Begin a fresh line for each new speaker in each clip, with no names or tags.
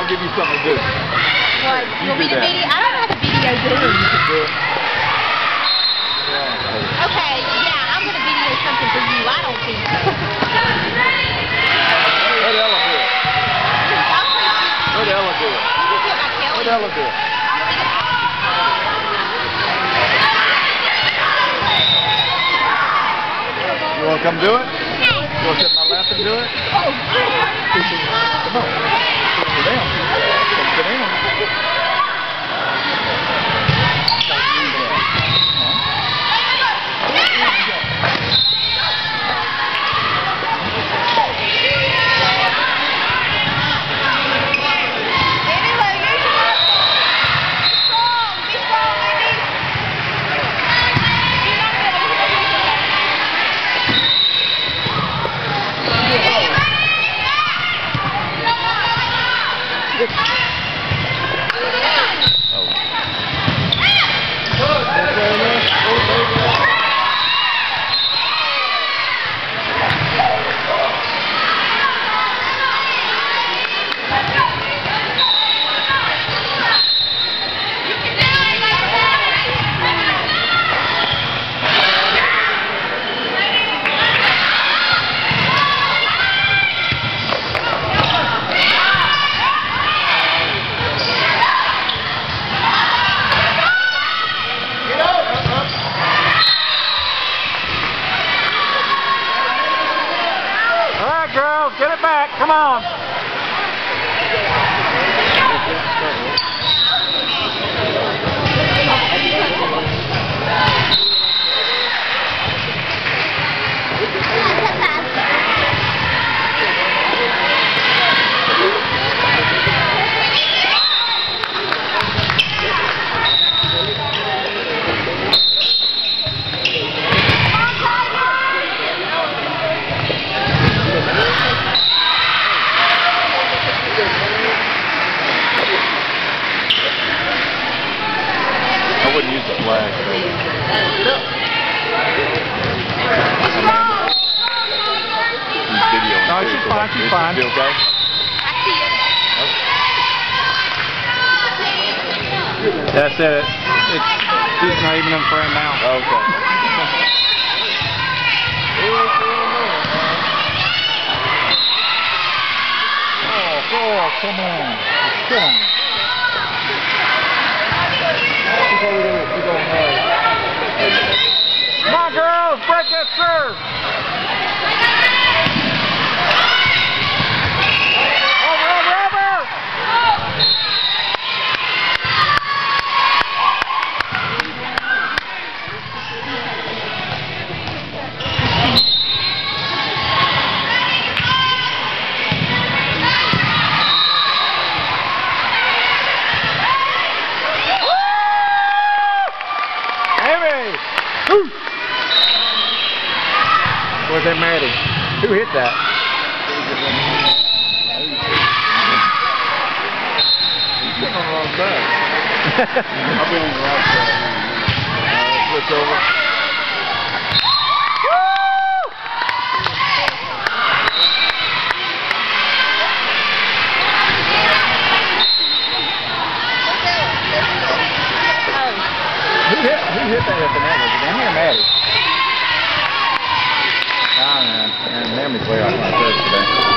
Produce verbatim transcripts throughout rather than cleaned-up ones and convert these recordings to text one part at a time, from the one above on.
give you something to do.
What?
You
Want me
do
to
that.
video? I don't know how to video do.
You can do it.
Okay, yeah, I'm going to video something for you. I don't think so.
Let Ella do it. Let Ella do it. Let Ella do it. You want to come do it? You want to sit in my lap and do it? Come on. Sit down. Come sit down. Girls, get it back. Come on. I wouldn't use the flag. No, she's fine, she's fine. Be okay?
I see it.
That's it. It's, she's not even in frame now. Okay. oh, oh, come on. Come on. Come on, girls, break that serve. Over, over, over. Was that Maddie? Who hit that? You've been on the wrong side. I've been on the right side. Uh, switch over. Who hit, who hit that at the net? Was it Danny or Maddie? Oh, man. Man, Mammy's way off my third today.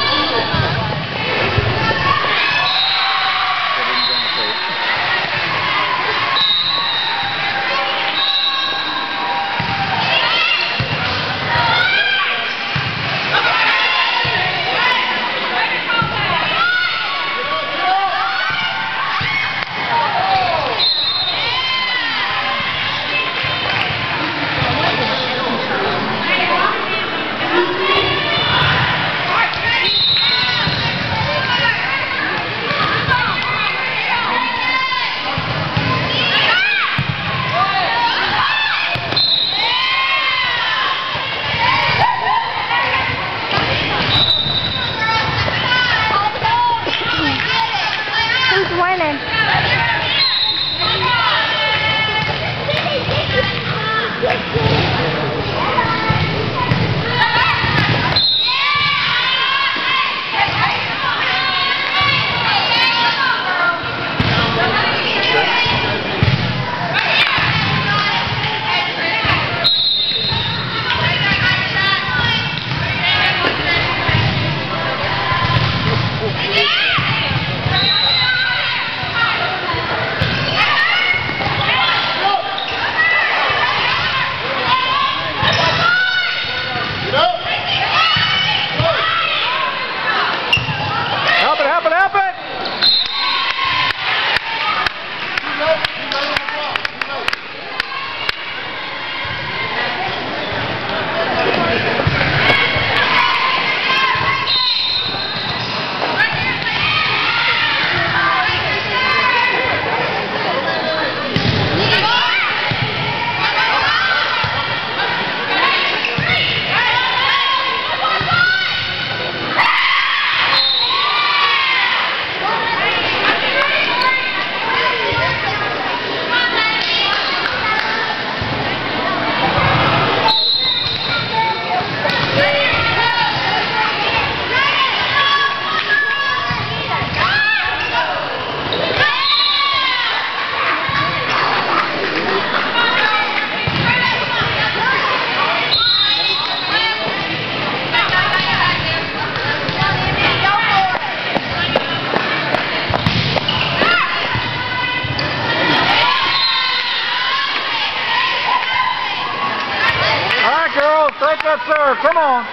take that serve. Come on.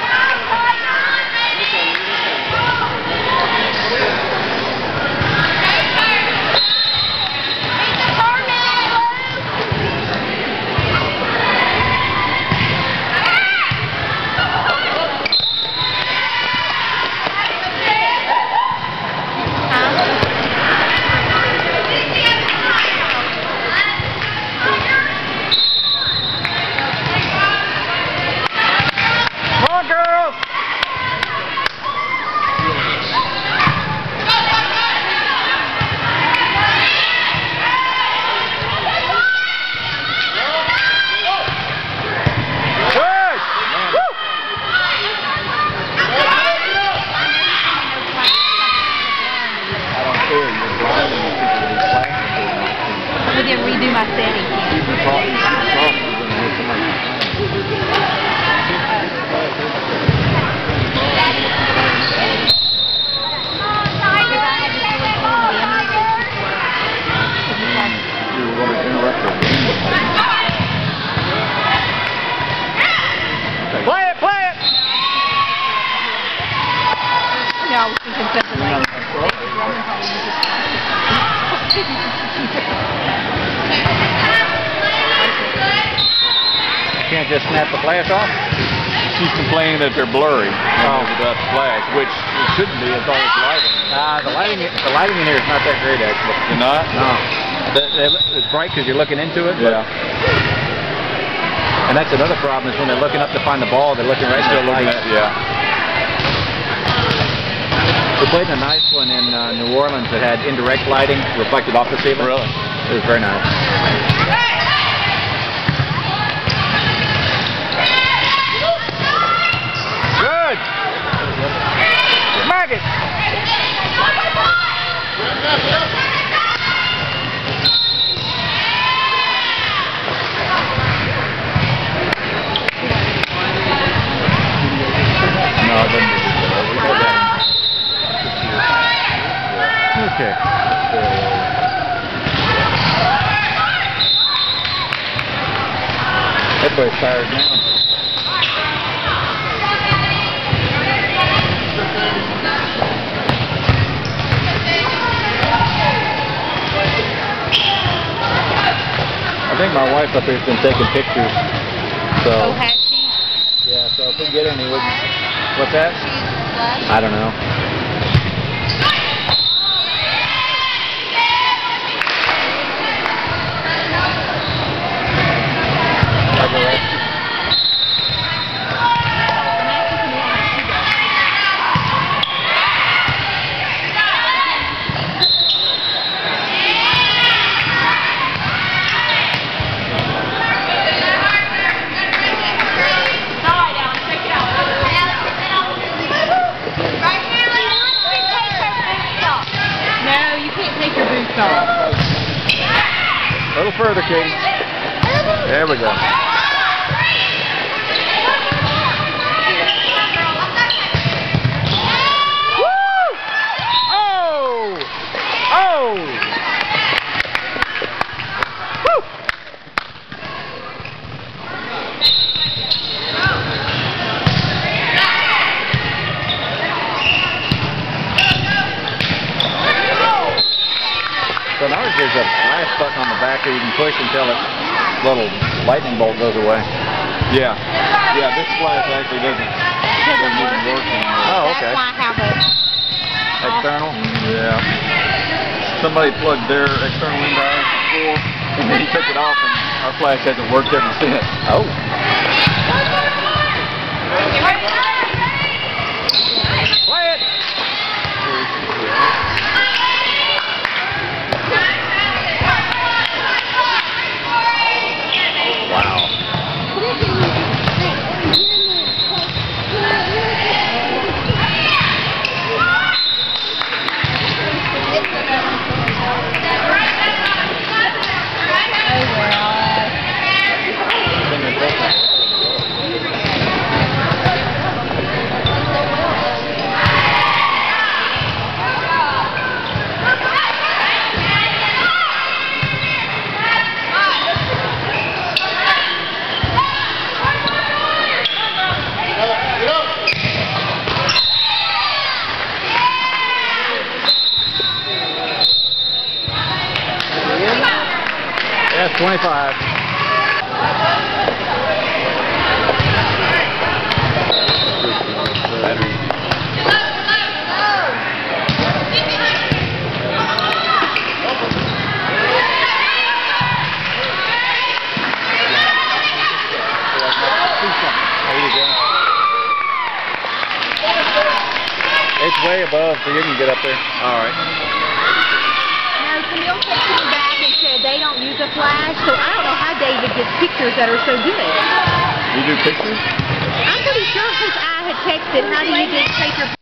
We didn't redo my setting.
Play it, play it!
No, I was thinking something like
Can't just snap the flash off?
She's complaining that they're blurry oh. without the flash, which it shouldn't be. It's always lighting.
Uh, the lighting, the lighting in here is not that great, actually.
You're not?
No. The, the, it's bright because you're looking into it.
Yeah.
And that's another problem is when they're looking up to find the ball, they're looking right
Still
to the
looking
light.
at, yeah.
We played in a nice one in uh, New Orleans that had indirect lighting reflected off the ceiling.
Really?
It was very nice.
Good! Maggot! No, it doesn't.
Okay. Everybody's tired now. I think my wife up here's been taking pictures. So.
Oh, has she?
Yeah, so if we get any, we what's that?
She's
I don't know.
A little further, Katie. There we go. Woo! Oh! Oh! Woo!
So now there's a flash button on the back that you can push until its little lightning bolt goes away.
Yeah. Yeah, this flash actually doesn't, doesn't even work anymore.
Oh, okay.
That's why I have a
External?
Yeah. Somebody plugged their external into ours before, and then he took it off, and our flash hasn't worked ever since.
Oh.
Play it!
Wow. That's twenty-five.
Battery.
It's way above, so you can get up there.
All right.
No, Camille texted me back and said they don't use a flash, so I don't know how David gets pictures that are so good.
You do pictures?
I'm pretty sure since I had texted, how do you just take your